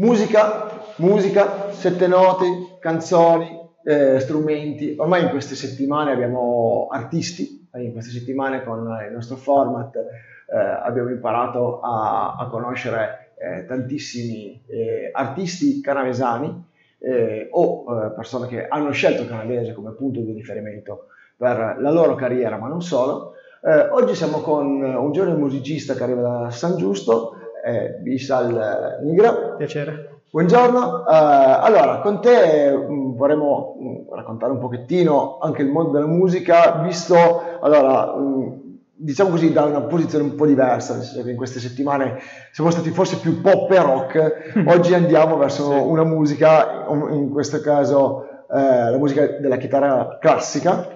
musica, sette note, canzoni, strumenti. Ormai in queste settimane abbiamo artisti, in queste settimane con il nostro format abbiamo imparato a conoscere tantissimi artisti canavesani o persone che hanno scelto il canavese come punto di riferimento per la loro carriera, ma non solo. Oggi siamo con un giovane musicista che arriva da San Giusto, Vishal Nigra. Piacere. Buongiorno, allora con te vorremmo raccontare un pochettino anche il mondo della musica, visto, allora, diciamo così, da una posizione un po' diversa, nel senso che in queste settimane siamo stati forse più pop e rock, oggi andiamo verso una musica, in questo caso la musica della chitarra classica,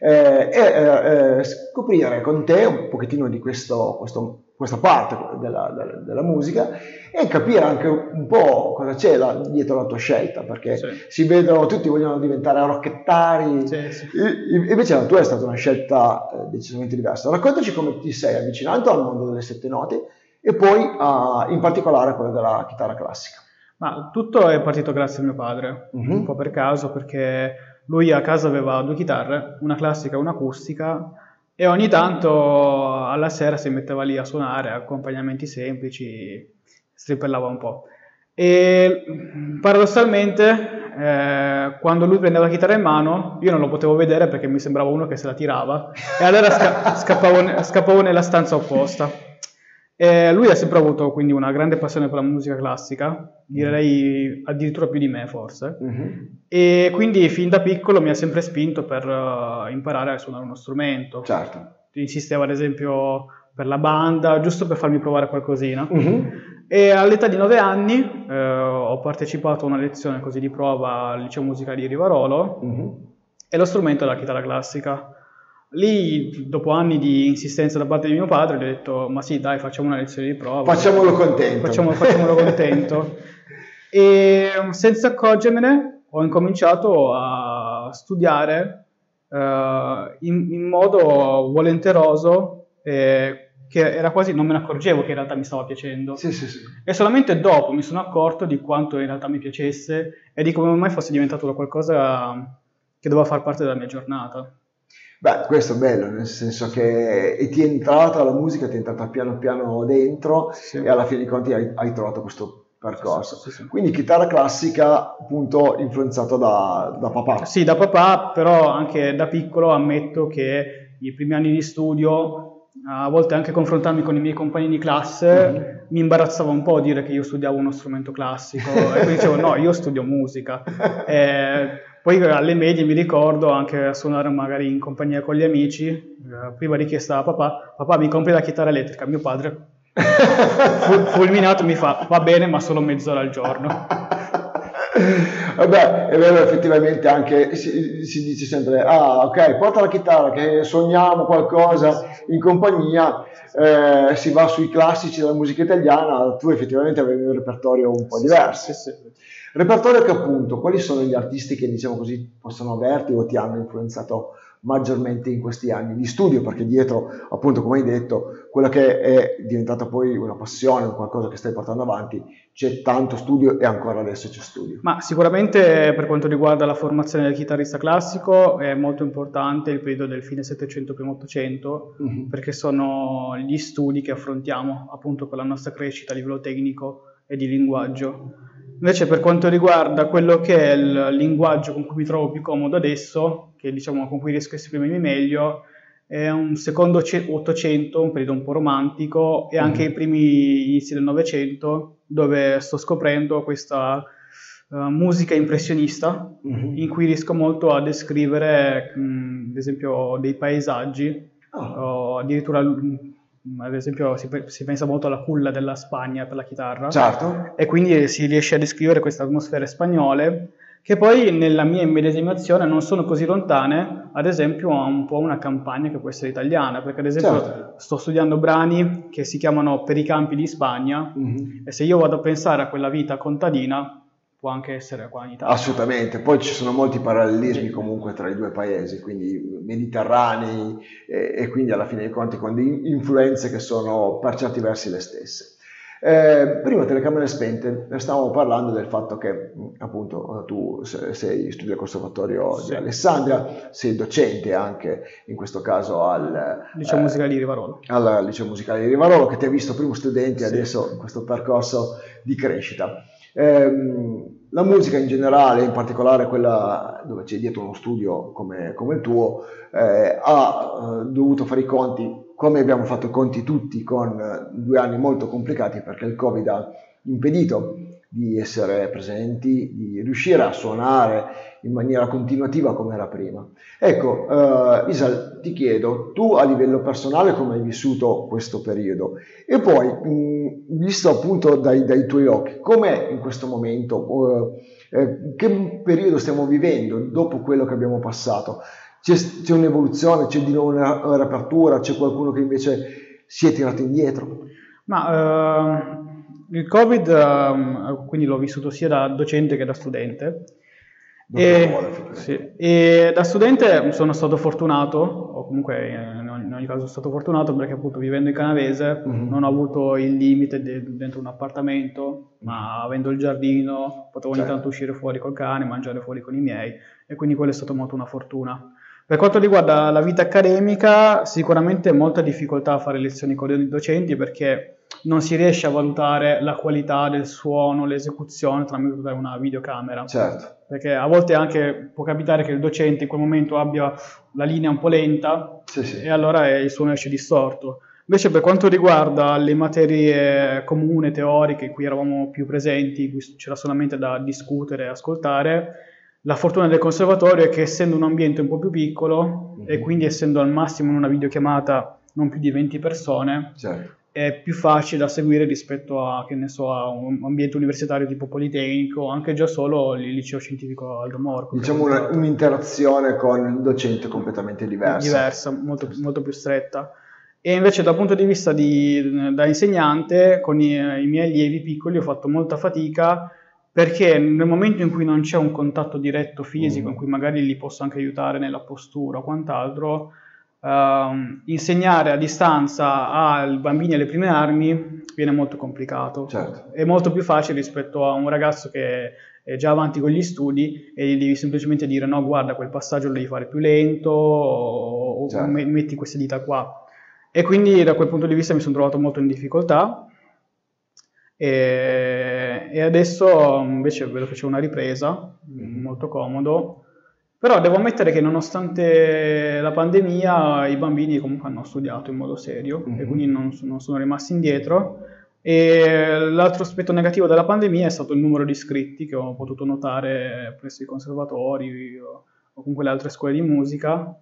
e scoprire con te un pochettino di questa parte della musica e capire anche un po' cosa c'è dietro la tua scelta, perché si vedono, tutti vogliono diventare rockettari, invece la tua è stata una scelta decisamente diversa. Raccontaci come ti sei avvicinato al mondo delle sette note e poi in particolare a quello della chitarra classica. Ma tutto è partito grazie a mio padre, un po' per caso, perché lui a casa aveva due chitarre, una classica e una acustica, e ogni tanto alla sera si metteva lì a suonare accompagnamenti semplici, strimpellava un po'. E paradossalmente quando lui prendeva la chitarra in mano io non lo potevo vedere perché mi sembrava uno che se la tirava e allora scappavo nella stanza opposta. Lui ha sempre avuto quindi una grande passione per la musica classica, direi addirittura più di me forse, e quindi fin da piccolo mi ha sempre spinto per imparare a suonare uno strumento. Certo. Insisteva ad esempio per la banda, giusto per farmi provare qualcosina. E all'età di 9 anni ho partecipato a una lezione così di prova al liceo musicale di Rivarolo e lo strumento è la chitarra classica. Lì, dopo anni di insistenza da parte di mio padre, gli ho detto, ma sì, dai, facciamo una lezione di prova. Facciamolo contento. Facciamolo contento. E senza accorgermene ho incominciato a studiare in modo volenteroso, che era quasi, non me ne accorgevo che in realtà mi stava piacendo. Sì. E solamente dopo mi sono accorto di quanto in realtà mi piacesse e di come mai fosse diventato qualcosa che doveva far parte della mia giornata. Beh, questo è bello, nel senso che ti è entrata la musica, ti è entrata piano piano dentro e alla fine dei conti hai trovato questo percorso. Sì. Quindi chitarra classica, appunto, influenzato da papà. Sì, da papà, però anche da piccolo ammetto che i primi anni di studio, a volte anche confrontarmi con i miei compagni di classe, mi imbarazzava un po' dire che io studiavo uno strumento classico e quindi dicevo no, io studio musica. Poi alle medie mi ricordo anche a suonare magari in compagnia con gli amici, prima richiesta a papà mi compri la chitarra elettrica, mio padre fulminato mi fa va bene ma solo mezz'ora al giorno. Vabbè, è vero, effettivamente anche si dice sempre ok, porta la chitarra che suoniamo qualcosa in compagnia, si va sui classici della musica italiana, tu effettivamente avevi un repertorio un po' diverso. Sì. Repertorio che appunto, quali sono gli artisti che diciamo così possono averti o ti hanno influenzato maggiormente in questi anni di studio, perché dietro appunto, come hai detto, quella che è diventata poi una passione, qualcosa che stai portando avanti, c'è tanto studio e ancora adesso c'è studio. Ma sicuramente per quanto riguarda la formazione del chitarrista classico è molto importante il periodo del fine 700 primo 800 perché sono gli studi che affrontiamo appunto per la nostra crescita a livello tecnico e di linguaggio. Invece per quanto riguarda quello che è il linguaggio con cui mi trovo più comodo adesso, che diciamo con cui riesco a esprimermi meglio, è un secondo Ottocento, un periodo un po' romantico, e anche i primi inizi del Novecento, dove sto scoprendo questa musica impressionista, in cui riesco molto a descrivere, ad esempio, dei paesaggi, o addirittura... Ad esempio si pensa molto alla culla della Spagna per la chitarra, certo. E quindi si riesce a descrivere queste atmosfere spagnole che poi nella mia immedesimazione non sono così lontane, ad esempio a un po' una campagna che può essere italiana, perché ad esempio sto studiando brani che si chiamano Per i campi di Spagna, e se io vado a pensare a quella vita contadina può anche essere qua in Italia. Assolutamente, poi ci sono molti parallelismi comunque tra i due paesi, quindi mediterranei e quindi alla fine dei conti con influenze che sono per certi versi le stesse. Prima telecamere spente, stavamo parlando del fatto che appunto tu studi al Conservatorio di Alessandria, sei docente anche in questo caso al Liceo Musicale di Rivarolo. Al Liceo Musicale di Rivarolo, che ti ha visto primo studente e adesso in questo percorso di crescita. La musica in generale, in particolare quella dove c'è dietro uno studio come il tuo, ha dovuto fare i conti, come abbiamo fatto i conti tutti, con 2 anni molto complicati perché il Covid ha impedito di essere presenti, di riuscire a suonare in maniera continuativa come era prima. Ecco, Isal, ti chiedo, tu a livello personale come hai vissuto questo periodo? E poi, visto appunto dai tuoi occhi, com'è in questo momento? Che periodo stiamo vivendo dopo quello che abbiamo passato? C'è un'evoluzione, c'è di nuovo una riapertura, c'è qualcuno che invece si è tirato indietro? Ma il Covid, quindi l'ho vissuto sia da docente che da studente. E da studente sono stato fortunato, o comunque in ogni caso sono stato fortunato perché appunto vivendo in Canavese non ho avuto il limite dentro un appartamento, ma avendo il giardino potevo ogni tanto uscire fuori col cane, mangiare fuori con i miei, e quindi quello è stato molto una fortuna. Per quanto riguarda la vita accademica, sicuramente molta difficoltà a fare lezioni con i docenti perché non si riesce a valutare la qualità del suono, l'esecuzione tramite una videocamera. Certo. Perché a volte anche può capitare che il docente in quel momento abbia la linea un po' lenta e allora il suono esce distorto. Invece per quanto riguarda le materie comuni, teoriche, in cui eravamo più presenti, in cui c'era solamente da discutere e ascoltare, la fortuna del conservatorio è che essendo un ambiente un po' più piccolo e quindi essendo al massimo in una videochiamata non più di 20 persone, è più facile da seguire rispetto a, che ne so, a un ambiente universitario tipo Politecnico, anche già solo il liceo scientifico Aldo Moro. Diciamo un'interazione con il docente completamente diversa. Diversa, molto più stretta. E invece dal punto di vista da insegnante, con i miei allievi piccoli ho fatto molta fatica perché nel momento in cui non c'è un contatto diretto fisico, in cui magari li posso anche aiutare nella postura o quant'altro, insegnare a distanza ai bambini alle prime armi viene molto complicato. Certo. È molto più facile rispetto a un ragazzo che è già avanti con gli studi e gli devi semplicemente dire no, guarda, quel passaggio lo devi fare più lento o metti queste dita qua. E quindi da quel punto di vista mi sono trovato molto in difficoltà e adesso invece vedo che c'è una ripresa, molto comodo. Però devo ammettere che nonostante la pandemia i bambini comunque hanno studiato in modo serio e quindi non sono rimasti indietro. E l'altro aspetto negativo della pandemia è stato il numero di iscritti che ho potuto notare presso i conservatori o comunque le altre scuole di musica.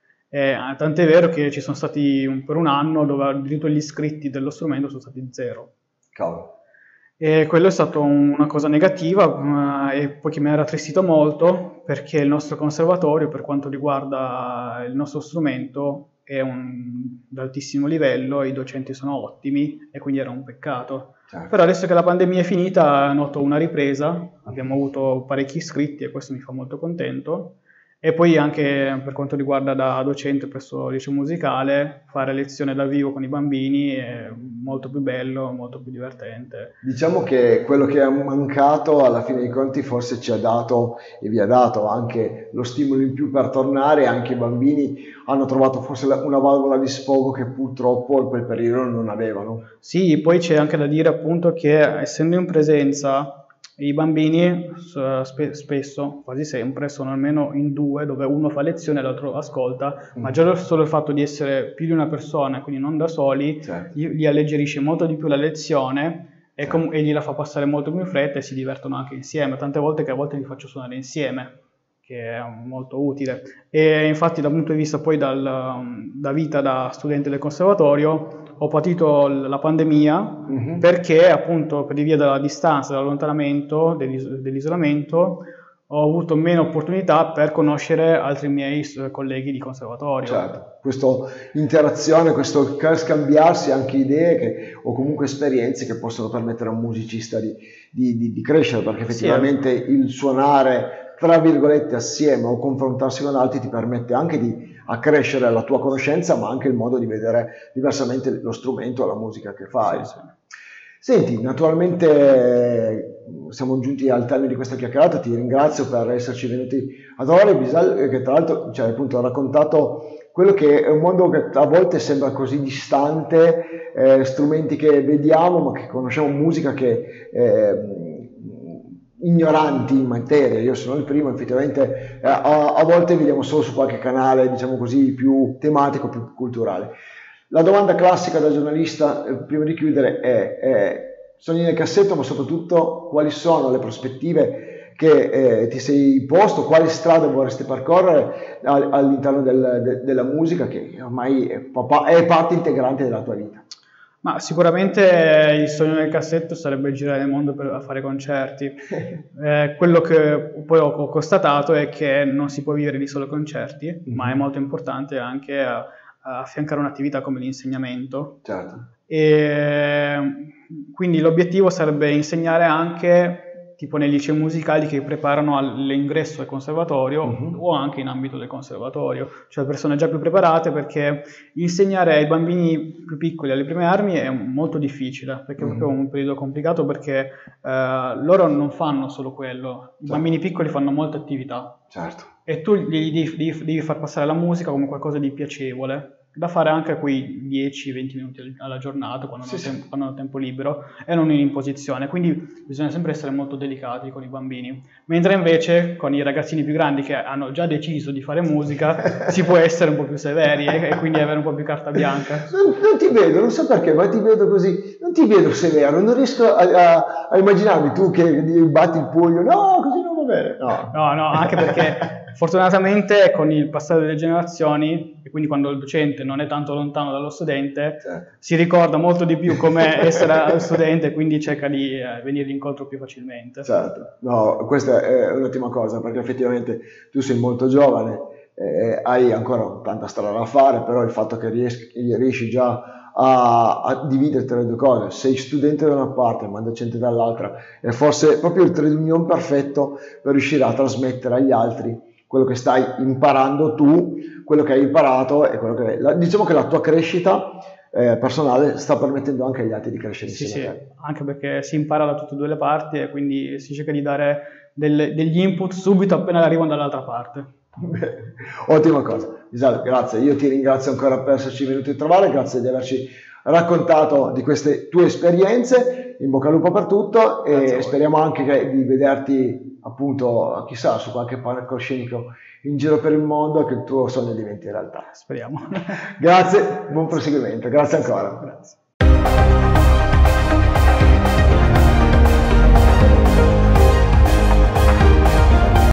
Tant'è vero che ci sono stati per un anno dove addirittura gli iscritti dello strumento sono stati 0. Cavolo. E quello è stato una cosa negativa e poi che mi ha rattristito molto perché il nostro conservatorio, per quanto riguarda il nostro strumento, è d'altissimo livello, i docenti sono ottimi e quindi era un peccato. Certo. Però adesso che la pandemia è finita noto una ripresa, abbiamo avuto parecchi iscritti e questo mi fa molto contento. E poi anche per quanto riguarda da docente presso il liceo musicale, fare lezione dal vivo con i bambini è molto più bello, molto più divertente. Diciamo che quello che è mancato alla fine dei conti forse ci ha dato e vi ha dato anche lo stimolo in più per tornare, anche i bambini hanno trovato forse una valvola di sfogo che purtroppo in quel periodo non avevano. Sì, poi c'è anche da dire appunto che essendo in presenza i bambini spesso, quasi sempre, sono almeno in 2, dove uno fa lezione e l'altro ascolta, ma già solo il fatto di essere più di una persona, quindi non da soli, gli alleggerisce molto di più la lezione e gliela fa passare molto più in fretta e si divertono anche insieme. Tante volte che a volte li faccio suonare insieme, che è molto utile. E infatti dal punto di vista poi da vita da studente del conservatorio, ho patito la pandemia perché appunto per via della distanza, dell'allontanamento, dell'isolamento, ho avuto meno opportunità per conoscere altri miei colleghi di conservatorio. Certo, questa interazione, questo scambiarsi anche idee o comunque esperienze che possono permettere a un musicista di crescere, perché effettivamente il suonare tra virgolette assieme o confrontarsi con altri ti permette anche di accrescere la tua conoscenza, ma anche il modo di vedere diversamente lo strumento o la musica che fai. Senti, naturalmente siamo giunti al termine di questa chiacchierata, ti ringrazio per esserci venuti a trovare, Bisal, che tra l'altro ci hai appunto raccontato quello che è un mondo che a volte sembra così distante, strumenti che vediamo ma che conosciamo, musica che ignoranti in materia. Io sono il primo, effettivamente a volte vediamo solo su qualche canale, diciamo così, più tematico, più culturale. La domanda classica da giornalista, prima di chiudere, è sogni nel cassetto, ma soprattutto quali sono le prospettive che ti sei posto, quali strade vorresti percorrere all'interno della musica, che ormai è parte integrante della tua vita. Ma sicuramente il sogno nel cassetto sarebbe girare il mondo a fare concerti. Quello che poi ho constatato è che non si può vivere di solo concerti, ma è molto importante anche affiancare un'attività come l'insegnamento. Certo. E quindi l'obiettivo sarebbe insegnare anche tipo nei licei musicali che preparano all'ingresso al conservatorio o anche in ambito del conservatorio, cioè persone già più preparate, perché insegnare ai bambini più piccoli alle prime armi è molto difficile, perché è proprio un periodo complicato, perché loro non fanno solo quello, i bambini piccoli fanno molte attività. Certo. E tu gli devi far passare la musica come qualcosa di piacevole, da fare anche a quei 10-20 minuti alla giornata quando hanno tempo libero, e non in imposizione. Quindi bisogna sempre essere molto delicati con i bambini, mentre invece con i ragazzini più grandi che hanno già deciso di fare musica si può essere un po' più severi e quindi avere un po' più carta bianca. Non ti vedo, non so perché, ma ti vedo così, non ti vedo severo, non riesco a immaginarmi tu che batti il pugno, no, così non va bene. No, anche perché fortunatamente con il passare delle generazioni, e quindi quando il docente non è tanto lontano dallo studente, si ricorda molto di più come essere studente, quindi cerca di venire incontro più facilmente. Certo, no, questa è un'ottima cosa, perché effettivamente tu sei molto giovane, hai ancora tanta strada da fare, però il fatto che riesci già a dividere tra le due cose, sei studente da una parte ma docente dall'altra, è forse proprio il trade union perfetto per riuscire a trasmettere agli altri quello che stai imparando tu, quello che hai imparato, e quello che diciamo che la tua crescita personale sta permettendo anche agli altri di crescere insieme a te. Anche perché si impara da tutte e due le parti e quindi si cerca di dare degli input subito appena arrivano dall'altra parte. Bene. Ottima cosa. Bisal, grazie, io ti ringrazio ancora per esserci venuto a trovare, grazie di averci raccontato di queste tue esperienze, in bocca al lupo per tutto, e speriamo anche di vederti appunto, chissà, su qualche palcoscenico in giro per il mondo, e che il tuo sogno diventi realtà. Speriamo. Grazie, buon proseguimento, grazie ancora. Grazie.